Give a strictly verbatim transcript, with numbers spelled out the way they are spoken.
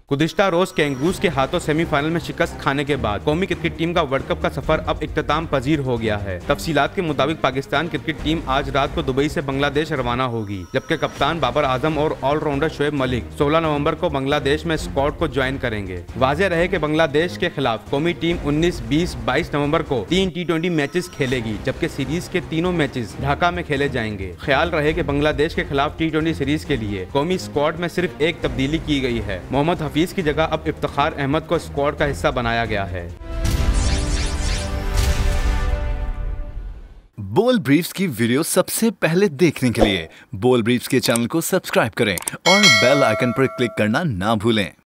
गुज़िश्ता रोज kangaroos के हाथों semifinal में शिकस्त खाने के बाद कौमी क्रिकेट टीम का वर्ल्ड कप का सफर अब इख्तिताम पजीर हो गया है। तफसीलात के मुताबिक पाकिस्तान क्रिकेट टीम आज रात को दुबई से बांग्लादेश रवाना होगी, जबकि कप्तान बाबर आजम और ऑलराउंडर शोएब मलिक सोलह नवंबर को बांग्लादेश में स्क्वाड को ज्वाइन करेंगे। वाज़ेह रहे कि बांग्लादेश के खिलाफ कौमी टीम उन्नीस, बीस, बाईस नवंबर को तीन टी ट्वेंटी मैचेस खेलेगी, जबकि सीरीज के तीनों मैचेस ढाका में खेले जाएंगे। ख्याल रहे कि बांग्लादेश के खिलाफ टी ट्वेंटी सीरीज के लिए कौमी स्क्वाड में सिर्फ एक तब्दीली की गई है। मोहम्मद हफीज की जगह अब इफ्तिखार अहमद को स्क्वाड का हिस्सा बनाया गया है। बोल ब्रीफ्स की वीडियो सबसे पहले देखने के लिए बोल ब्रीफ्स के चैनल को सब्सक्राइब करें और बेल आइकन पर क्लिक करना ना भूलें।